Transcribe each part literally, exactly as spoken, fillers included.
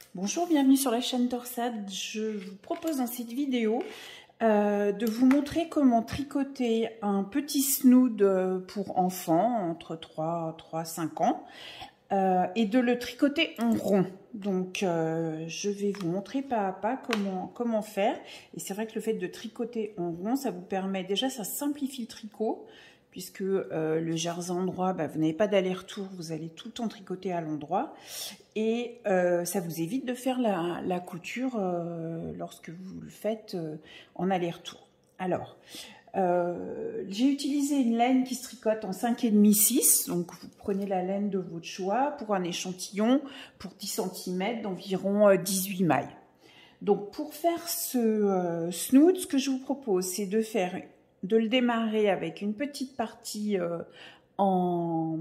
Bonjour, bienvenue sur la chaîne Torsade. Je vous propose dans cette vidéo euh, de vous montrer comment tricoter un petit snood pour enfants entre trois et cinq ans euh, et de le tricoter en rond. Donc euh, je vais vous montrer pas à pas comment, comment faire. Et c'est vrai que le fait de tricoter en rond, ça vous permet, déjà ça simplifie le tricot, puisque euh, le jersey endroit, bah, vous n'avez pas d'aller-retour, vous allez tout le temps tricoter à l'endroit. Et euh, ça vous évite de faire la, la couture euh, lorsque vous le faites euh, en aller-retour. Alors, euh, j'ai utilisé une laine qui se tricote en cinq virgule cinq six. Donc, vous prenez la laine de votre choix pour un échantillon pour dix centimètres d'environ dix-huit mailles. Donc, pour faire ce euh, snood, ce que je vous propose, c'est de faire, de le démarrer avec une petite partie euh, en...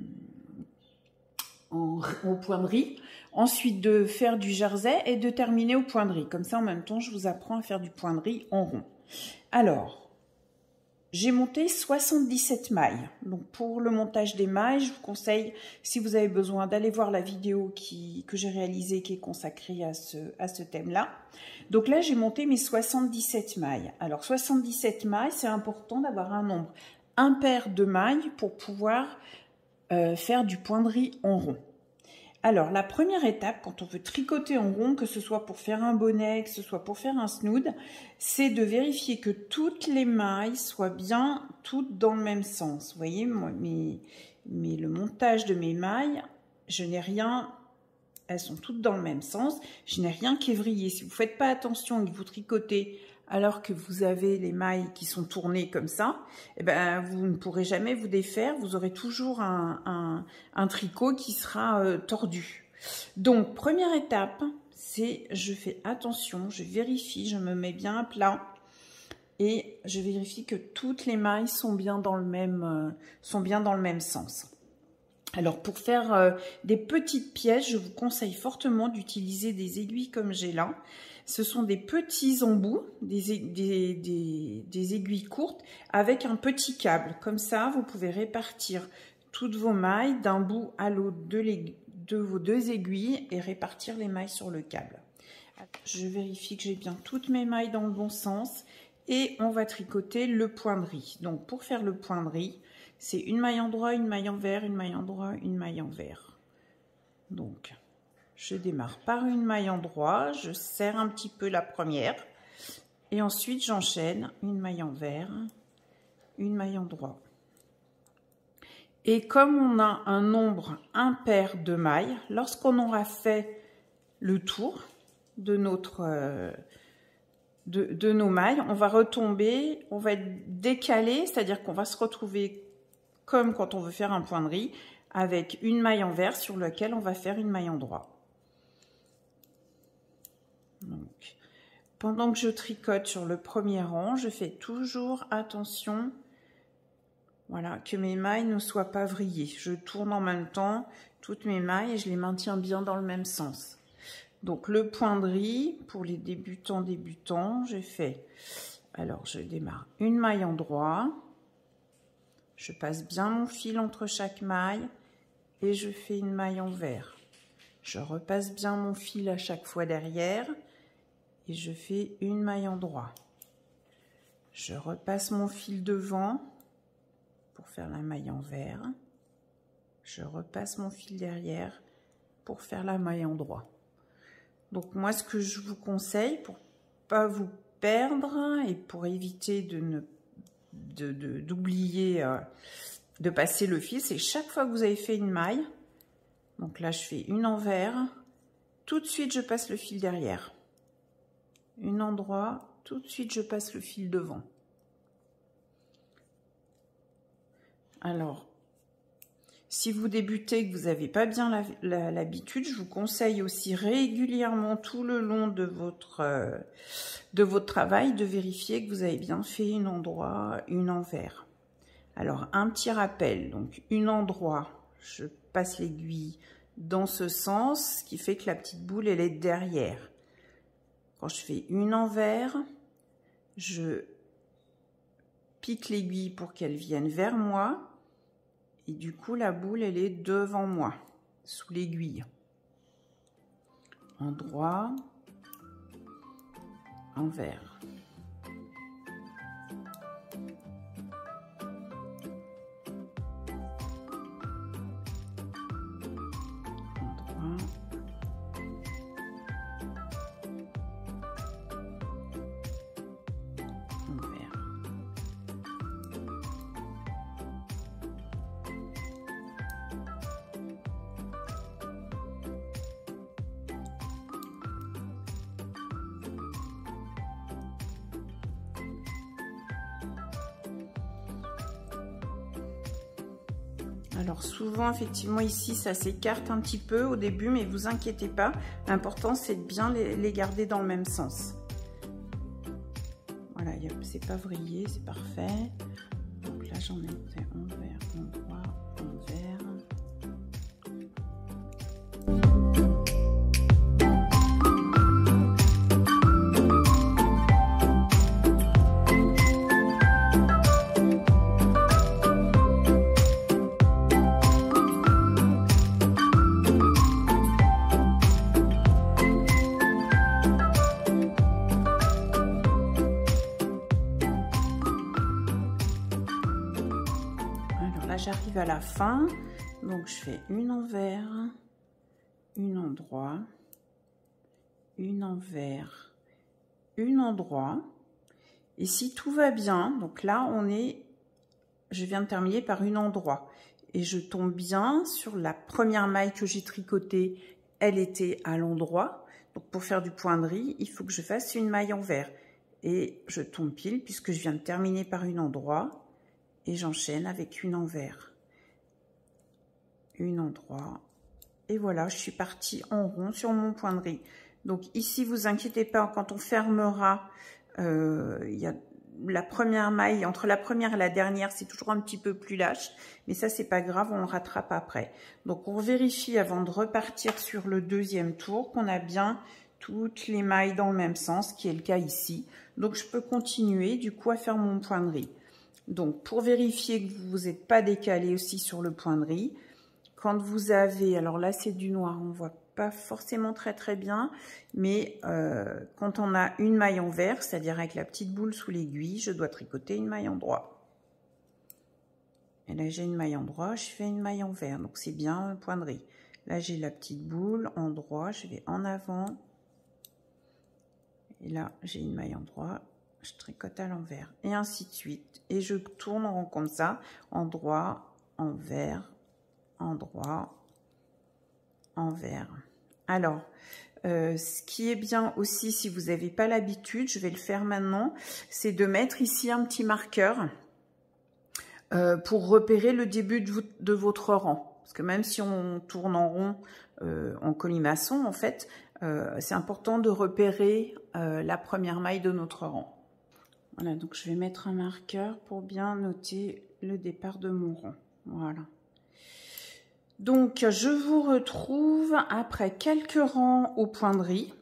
En, au point de riz, ensuite de faire du jersey et de terminer au point de riz. Comme ça, en même temps, je vous apprends à faire du point de riz en rond. Alors, j'ai monté soixante-dix-sept mailles. Donc, pour le montage des mailles, je vous conseille, si vous avez besoin, d'aller voir la vidéo qui, que j'ai réalisée, qui est consacrée à ce, à ce thème-là. Donc là, j'ai monté mes soixante-dix-sept mailles. Alors, soixante-dix-sept mailles, c'est important d'avoir un nombre impair de mailles pour pouvoir Euh, faire du point de riz en rond. Alors, la première étape, quand on veut tricoter en rond, que ce soit pour faire un bonnet, que ce soit pour faire un snood, c'est de vérifier que toutes les mailles soient bien toutes dans le même sens. Vous voyez, moi, mes, mes, le montage de mes mailles, je n'ai rien, elles sont toutes dans le même sens, je n'ai rien qu'évrillé. Si vous ne faites pas attention et que vous tricotez alors que vous avez les mailles qui sont tournées comme ça, eh ben, vous ne pourrez jamais vous défaire, vous aurez toujours un, un, un tricot qui sera euh, tordu. Donc, première étape, c'est je fais attention, je vérifie, je me mets bien à plat et je vérifie que toutes les mailles sont bien dans le même, euh, sont bien dans le même sens. Alors, pour faire euh, des petites pièces, je vous conseille fortement d'utiliser des aiguilles comme j'ai là. Ce sont des petits embouts, des, des, des, des aiguilles courtes avec un petit câble. Comme ça, vous pouvez répartir toutes vos mailles d'un bout à l'autre de, de vos deux aiguilles et répartir les mailles sur le câble. Je vérifie que j'ai bien toutes mes mailles dans le bon sens et on va tricoter le point de riz. Donc, pour faire le point de riz, c'est une maille endroit, une maille envers, une maille endroit, une maille envers. Donc, je démarre par une maille endroit, je serre un petit peu la première et ensuite j'enchaîne une maille envers, une maille endroit. Et comme on a un nombre impair de mailles, lorsqu'on aura fait le tour de, notre, euh, de, de nos mailles, on va retomber, on va être décalé, c'est-à-dire qu'on va se retrouver comme quand on veut faire un point de riz, avec une maille envers sur laquelle on va faire une maille endroit. Donc, pendant que je tricote sur le premier rang, je fais toujours attention, voilà, que mes mailles ne soient pas vrillées. Je tourne en même temps toutes mes mailles et je les maintiens bien dans le même sens. Donc, le point de riz, pour les débutants débutants, j'ai fait, alors je démarre une maille endroit, je passe bien mon fil entre chaque maille et je fais une maille envers. Je repasse bien mon fil à chaque fois derrière et je fais une maille endroit. Je repasse mon fil devant pour faire la maille envers. Je repasse mon fil derrière pour faire la maille endroit. Donc moi, ce que je vous conseille pour pas vous perdre et pour éviter de ne de, de, d'oublier euh, de passer le fil, c'est chaque fois que vous avez fait une maille, donc là je fais une envers, tout de suite je passe le fil derrière, une endroit, tout de suite je passe le fil devant. Alors, si vous débutez, que vous n'avez pas bien l'habitude, je vous conseille aussi régulièrement tout le long de votre, euh, de votre travail de vérifier que vous avez bien fait une endroit, une envers. Alors, un petit rappel, donc une endroit, je passe l'aiguille dans ce sens, ce qui fait que la petite boule, elle est derrière. Quand je fais une envers, je pique l'aiguille pour qu'elle vienne vers moi. Et du coup, la boule, elle est devant moi, sous l'aiguille. endroit, envers. Alors souvent, effectivement, ici, ça s'écarte un petit peu au début, mais vous inquiétez pas. L'important, c'est de bien les, les garder dans le même sens. Voilà, c'est pas vrillé, c'est parfait. Donc là, j'en ai fait envers, endroit, envers. J'arrive à la fin, donc je fais une envers, une endroit, une envers, une endroit. Et si tout va bien, donc là on est, je viens de terminer par une endroit et je tombe bien sur la première maille que j'ai tricotée, elle était à l'endroit. Donc pour faire du point de riz, il faut que je fasse une maille envers et je tombe pile puisque je viens de terminer par une endroit. Et j'enchaîne avec une envers, une endroit, et voilà, je suis partie en rond sur mon point de riz. Donc ici, vous inquiétez pas, quand on fermera, euh, il y a la première maille, entre la première et la dernière, c'est toujours un petit peu plus lâche, mais ça, c'est pas grave, on le rattrape après. Donc on vérifie avant de repartir sur le deuxième tour qu'on a bien toutes les mailles dans le même sens, qui est le cas ici. Donc je peux continuer du coup à faire mon point de riz. Donc, pour vérifier que vous n'êtes pas décalé aussi sur le point de riz, quand vous avez, alors là c'est du noir, on ne voit pas forcément très très bien, mais euh, quand on a une maille en vert, c'est-à-dire avec la petite boule sous l'aiguille, je dois tricoter une maille en droit. Et là j'ai une maille en droit, je fais une maille en vert, donc c'est bien un point de riz. Là j'ai la petite boule en droit, je vais en avant, et là j'ai une maille en droit, je tricote à l'envers, et ainsi de suite. Et je tourne en rond comme ça, endroit, envers, endroit, envers. Alors, euh, ce qui est bien aussi, si vous n'avez pas l'habitude, je vais le faire maintenant, c'est de mettre ici un petit marqueur euh, pour repérer le début de, de votre rang. Parce que même si on tourne en rond euh, en colimaçon, en fait, euh, c'est important de repérer euh, la première maille de notre rang. Voilà, donc je vais mettre un marqueur pour bien noter le départ de mon rang. Voilà. Donc, je vous retrouve après quelques rangs au point de riz.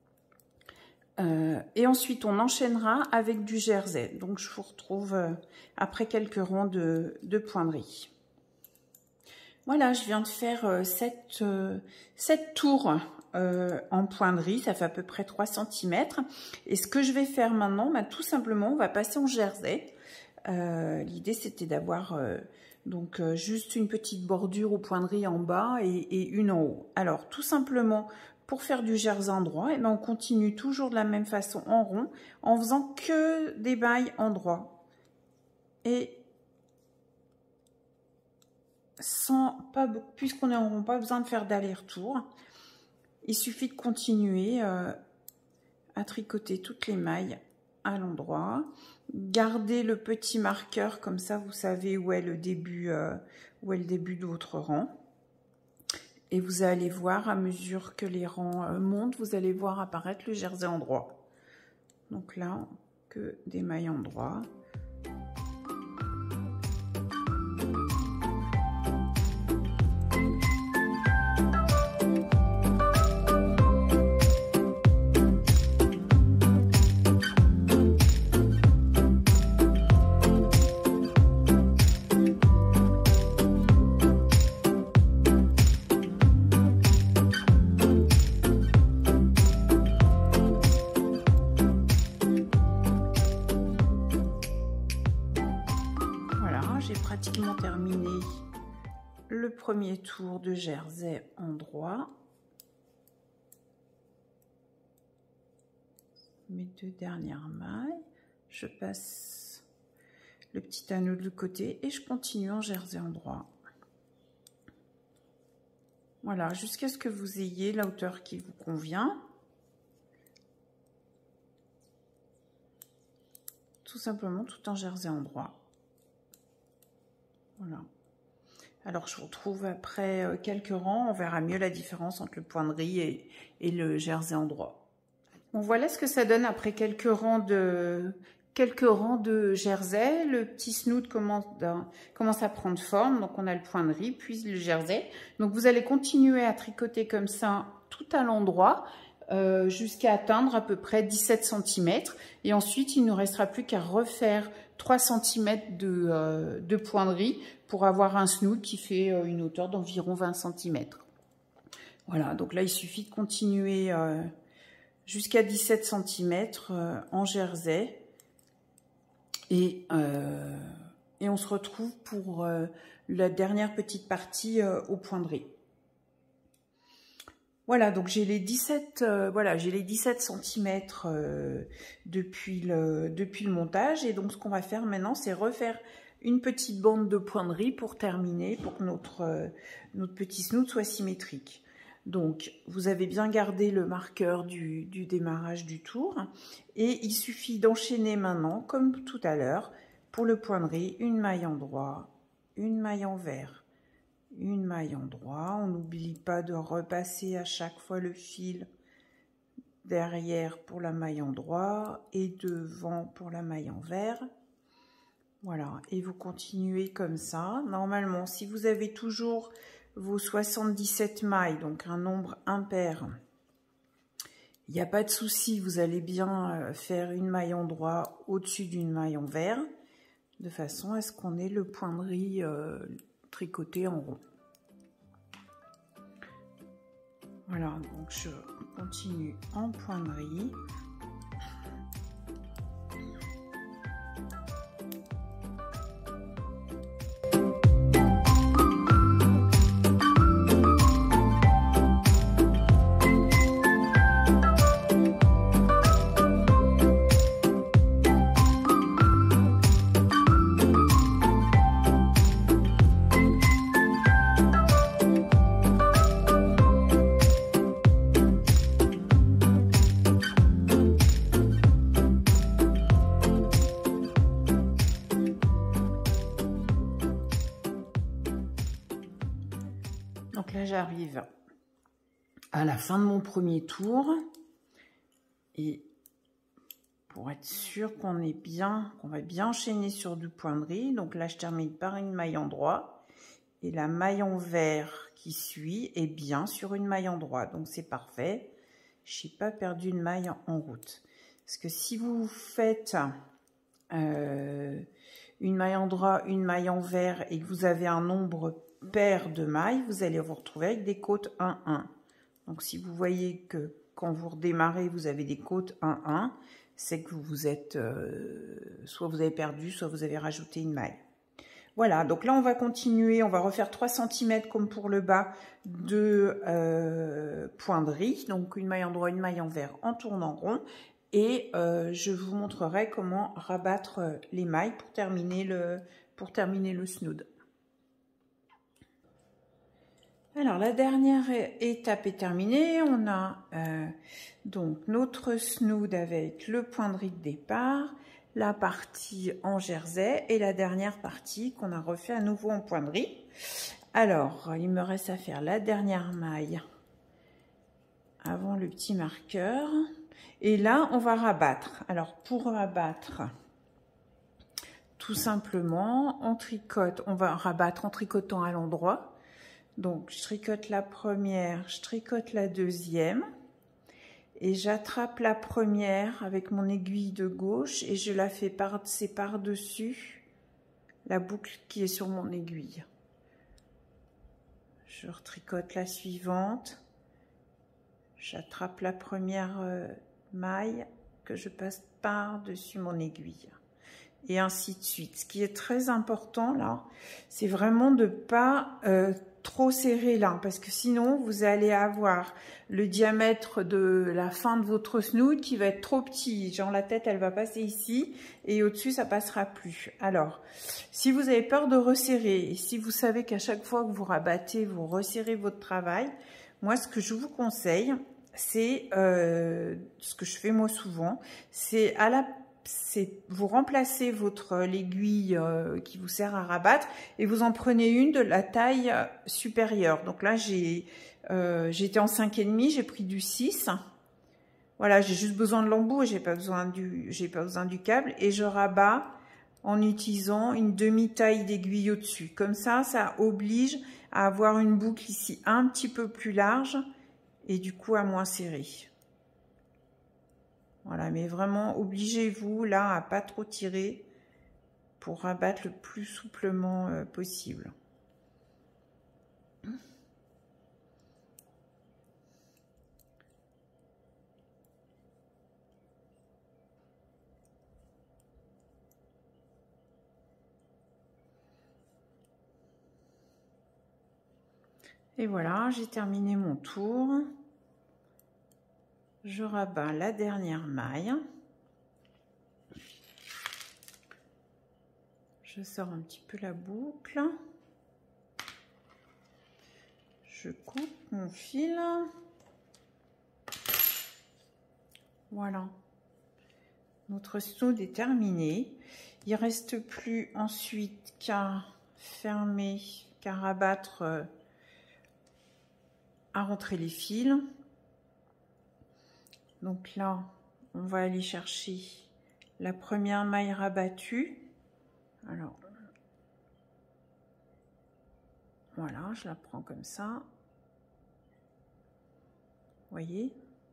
Euh, et ensuite, on enchaînera avec du jersey. Donc, je vous retrouve euh, après quelques rangs de, de point de riz. Voilà, je viens de faire euh, sept, euh, sept tours euh, en point de riz. Ça fait à peu près trois centimètres. Et ce que je vais faire maintenant, bah, tout simplement, on va passer en jersey. Euh, L'idée, c'était d'avoir... Euh, Donc, euh, juste une petite bordure au point de riz en bas et, et une en haut. Alors, tout simplement, pour faire du jersey en droit, eh ben, on continue toujours de la même façon en rond, en faisant que des mailles en droit. Et sans, pas puisqu'on est en rond, pas besoin de faire d'aller-retour. Il suffit de continuer euh, à tricoter toutes les mailles à l'endroit. Gardez le petit marqueur, comme ça vous savez où est le début, euh, où est le début de votre rang. Et vous allez voir, à mesure que les rangs euh, montent, vous allez voir apparaître le jersey en droit. Donc là, que des mailles en droit. pratiquement terminé le premier tour de jersey en droit. Mes deux dernières mailles, je passe le petit anneau de côté et je continue en jersey en droit. Voilà, jusqu'à ce que vous ayez la hauteur qui vous convient. Tout simplement tout en jersey en droit. Voilà. Alors je vous retrouve après quelques rangs, on verra mieux la différence entre le point de riz et, et le jersey en droit. Bon, voilà ce que ça donne après quelques rangs de quelques rangs de jersey. Le petit snood commence, commence à prendre forme, donc on a le point de riz puis le jersey. Donc vous allez continuer à tricoter comme ça tout à l'endroit euh, jusqu'à atteindre à peu près dix-sept centimètres. Et ensuite il ne nous restera plus qu'à refaire trois centimètres de, euh, de point de riz pour avoir un snood qui fait euh, une hauteur d'environ vingt centimètres. Voilà, donc là il suffit de continuer euh, jusqu'à dix-sept centimètres euh, en jersey. Et, euh, et on se retrouve pour euh, la dernière petite partie euh, au point de riz. Voilà, donc j'ai les dix-sept, euh, voilà, j'ai les dix-sept centimètres euh, depuis, le, depuis le montage. Et donc ce qu'on va faire maintenant, c'est refaire une petite bande de point de riz pour terminer, pour que notre, euh, notre petit snood soit symétrique. Donc, vous avez bien gardé le marqueur du, du démarrage du tour. Et il suffit d'enchaîner maintenant, comme tout à l'heure, pour le point de riz, une maille en droit, une maille en vert, une maille en droit. On n'oublie pas de repasser à chaque fois le fil derrière pour la maille en droit et devant pour la maille en vert. Voilà, et vous continuez comme ça. Normalement, si vous avez toujours vos soixante-dix-sept mailles, donc un nombre impair, il n'y a pas de souci, vous allez bien faire une maille en droit au-dessus d'une maille en vert, de façon à ce qu'on ait le point de riz euh, tricoté en rond. Voilà, donc je continue en point de riz. Donc là, j'arrive à la fin de mon premier tour. Et pour être sûr qu'on est bien, qu'on va bien enchaîner sur du point de riz. Donc là, je termine par une maille en droit. Et la maille en vert qui suit est bien sur une maille en droit. Donc c'est parfait. Je n'ai pas perdu une maille en route. Parce que si vous faites euh, une maille en droit, une maille en vert et que vous avez un nombre paire de mailles, vous allez vous retrouver avec des côtes un un. Donc si vous voyez que quand vous redémarrez, vous avez des côtes un un, c'est que vous êtes, euh, soit vous avez perdu, soit vous avez rajouté une maille. Voilà, donc là on va continuer, on va refaire trois centimètres comme pour le bas de euh, point de riz, donc une maille en droit, une maille en vert en tournant rond. Et euh, je vous montrerai comment rabattre les mailles pour terminer le, pour terminer le snood. Alors, la dernière étape est terminée. On a euh, donc notre snood avec le point de riz de départ, la partie en jersey et la dernière partie qu'on a refait à nouveau en point de riz. Alors, il me reste à faire la dernière maille avant le petit marqueur. Et là, on va rabattre. Alors, pour rabattre, tout simplement, on tricote. On va rabattre en tricotant à l'endroit. Donc, je tricote la première, je tricote la deuxième et j'attrape la première avec mon aiguille de gauche et je la fais passer par-dessus la boucle qui est sur mon aiguille. Je retricote la suivante, j'attrape la première maille que je passe par-dessus mon aiguille. et ainsi de suite. Ce qui est très important là, c'est vraiment de pas euh, trop serrer là, parce que sinon vous allez avoir le diamètre de la fin de votre snood qui va être trop petit. Genre la tête elle va passer ici et au-dessus ça passera plus. Alors si vous avez peur de resserrer et si vous savez qu'à chaque fois que vous rabattez vous resserrez votre travail, moi ce que je vous conseille c'est euh, ce que je fais moi souvent, c'est à la c'est vous remplacez votre l'aiguille euh, qui vous sert à rabattre et vous en prenez une de la taille supérieure. Donc là j'ai euh, j'étais en cinq et demi, j'ai pris du six. Voilà, j'ai juste besoin de l'embout, j'ai pas besoin du j'ai pas besoin du câble et je rabats en utilisant une demi-taille d'aiguille au-dessus. Comme ça, ça oblige à avoir une boucle ici un petit peu plus large et du coup à moins serré. Voilà, mais vraiment, obligez-vous là à pas trop tirer pour rabattre le plus souplement euh, possible. Et voilà, j'ai terminé mon tour. Je rabats la dernière maille. Je sors un petit peu la boucle. Je coupe mon fil. Voilà. Notre snood est terminé. Il ne reste plus ensuite qu'à fermer, qu'à rabattre, euh, à rentrer les fils. Donc là, on va aller chercher la première maille rabattue. Alors, voilà, je la prends comme ça. Vous voyez?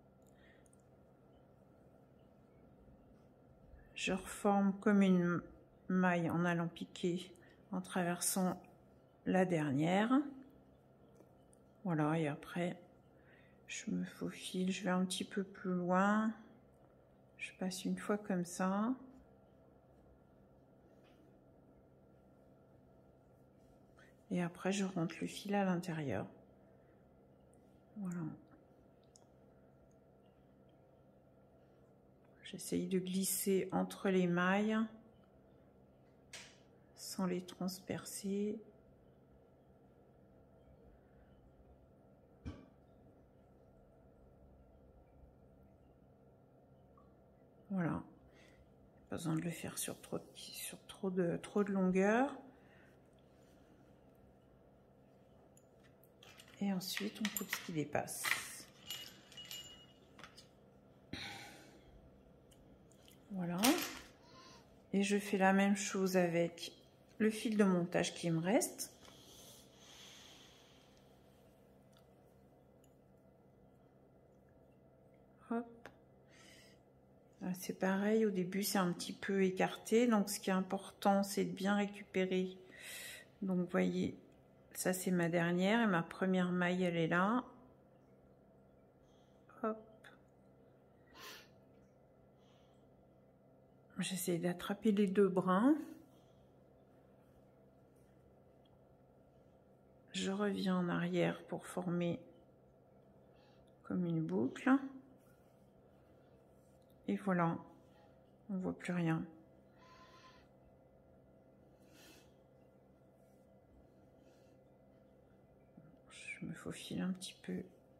Je reforme comme une maille en allant piquer en traversant la dernière. Voilà, et après, je me faufile, je vais un petit peu plus loin. Je passe une fois comme ça. Et après, je rentre le fil à l'intérieur. Voilà. J'essaye de glisser entre les mailles sans les transpercer. Voilà. Pas besoin de le faire sur trop, sur trop de, trop de longueur. Et ensuite, on coupe ce qui dépasse. Voilà. Et je fais la même chose avec le fil de montage qui me reste. Hop. C'est pareil, au début, c'est un petit peu écarté. Donc, ce qui est important, c'est de bien récupérer. Donc, vous voyez, ça, c'est ma dernière. Et ma première maille, elle est là. Hop. J'essaie d'attraper les deux brins. Je reviens en arrière pour former comme une boucle. Et voilà, on ne voit plus rien. Je me faufile un petit peu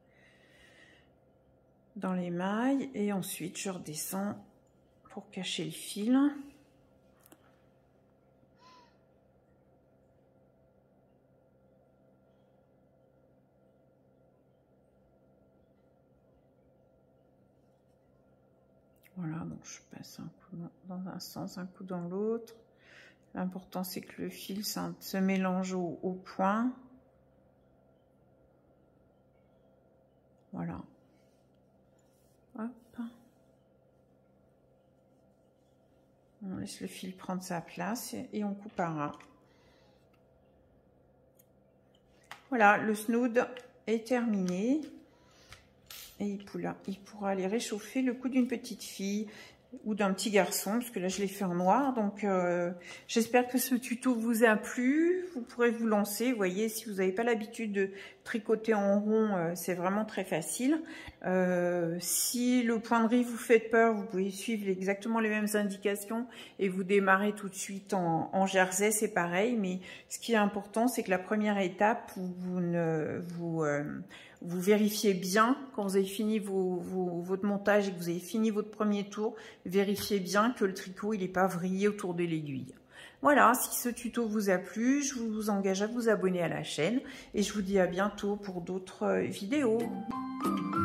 dans les mailles et ensuite je redescends pour cacher le fil. Voilà, donc je passe un coup dans un sens, un coup dans l'autre. L'important c'est que le fil se mélange au, au point. Voilà. Hop. On laisse le fil prendre sa place et on coupe un ras. Voilà, le snood est terminé. Et il pourra, il pourra aller réchauffer le cou d'une petite fille. ou d'un petit garçon, parce que là je l'ai fait en noir. Donc euh, j'espère que ce tuto vous a plu. Vous pourrez vous lancer. Vous voyez, si vous n'avez pas l'habitude de tricoter en rond, euh, c'est vraiment très facile. Euh, si le point de riz vous fait peur, vous pouvez suivre exactement les mêmes indications et vous démarrer tout de suite en, en jersey, c'est pareil. Mais ce qui est important, c'est que la première étape, vous, vous ne vous euh, vous vérifiez bien quand vous avez fini vos, vos, votre montage et que vous avez fini votre premier tour, vérifiez bien que le tricot il n'est pas vrillé autour de l'aiguille. Voilà, si ce tuto vous a plu, je vous engage à vous abonner à la chaîne et je vous dis à bientôt pour d'autres vidéos.